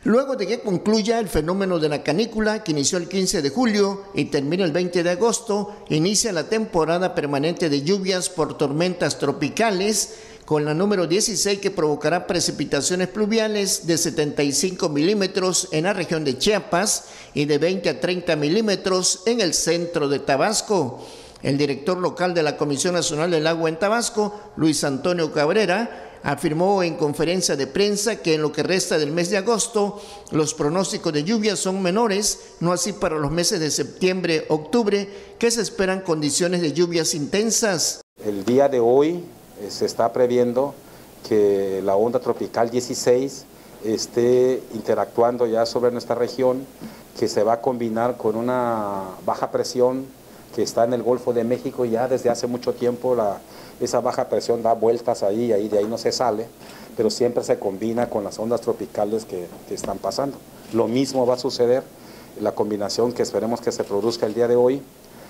Luego de que concluya el fenómeno de la canícula, que inició el 15 de julio y termina el 20 de agosto, inicia la temporada permanente de lluvias por tormentas tropicales, con la número 16, que provocará precipitaciones pluviales de 75 milímetros en la región de Chiapas y de 20 a 30 milímetros en el centro de Tabasco. El director local de la Comisión Nacional del Agua en Tabasco, Luis Antonio Cabrera, afirmó en conferencia de prensa que en lo que resta del mes de agosto los pronósticos de lluvias son menores, no así para los meses de septiembre, octubre, que se esperan condiciones de lluvias intensas. El día de hoy se está previendo que la onda tropical 16 esté interactuando ya sobre nuestra región, que se va a combinar con una baja presión que está en el Golfo de México ya desde hace mucho tiempo. Esa baja presión da vueltas ahí, de ahí no se sale, pero siempre se combina con las ondas tropicales que están pasando. Lo mismo va a suceder, la combinación que esperemos que se produzca el día de hoy,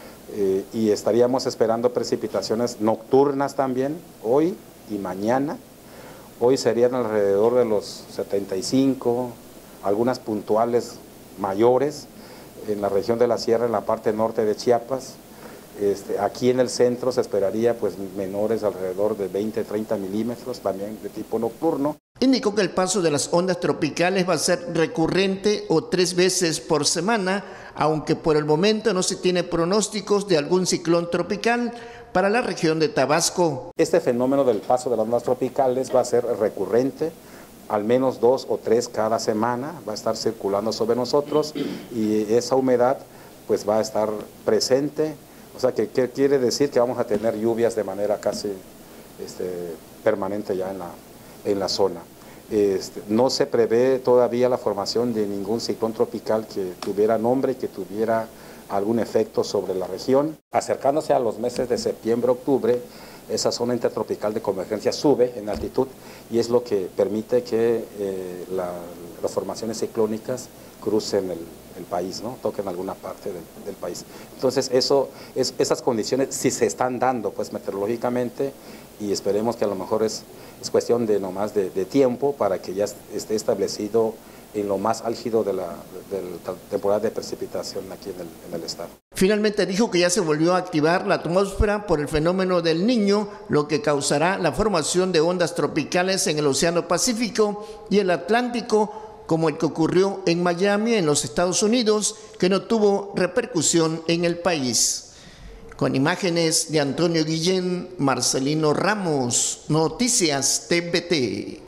y estaríamos esperando precipitaciones nocturnas también, hoy y mañana. Hoy serían alrededor de los 75, algunas puntuales mayores en la región de la sierra, en la parte norte de Chiapas. Aquí en el centro se esperaría pues menores, alrededor de 20-30 milímetros, también de tipo nocturno. Indicó que el paso de las ondas tropicales va a ser recurrente o 3 veces por semana, aunque por el momento no se tiene pronósticos de algún ciclón tropical para la región de Tabasco. Este fenómeno del paso de las ondas tropicales va a ser recurrente, al menos 2 o 3 cada semana, va a estar circulando sobre nosotros y esa humedad pues va a estar presente. O sea, ¿qué quiere decir? Que vamos a tener lluvias de manera casi permanente ya en la zona. No se prevé todavía la formación de ningún ciclón tropical que tuviera nombre y que tuviera algún efecto sobre la región. Acercándose a los meses de septiembre, octubre, esa zona intertropical de convergencia sube en altitud y es lo que permite que las formaciones ciclónicas crucen el país, ¿no? Toquen alguna parte del país. Entonces esas condiciones sí se están dando pues meteorológicamente, y esperemos que a lo mejor es cuestión de nomás de tiempo para que ya esté establecido en lo más álgido de la temporada de precipitación aquí en el estado. Finalmente dijo que ya se volvió a activar la atmósfera por el fenómeno del Niño, lo que causará la formación de ondas tropicales en el Océano Pacífico y el Atlántico, como el que ocurrió en Miami, en los Estados Unidos, que no tuvo repercusión en el país. Con imágenes de Antonio Guillén, Marcelino Ramos, Noticias TVT.